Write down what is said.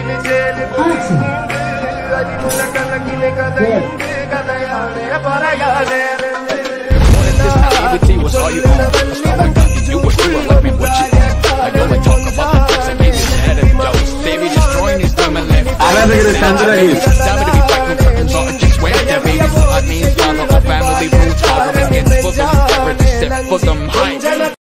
Naivety was all you owned. That's all I got. You were doing love me what you own. I know I talk about the things that made me an antidote. They be destroying these women left.